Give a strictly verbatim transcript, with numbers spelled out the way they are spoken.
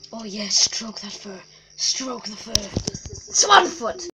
Oh yeah, stroke that fur. Stroke the fur. Swanfoot!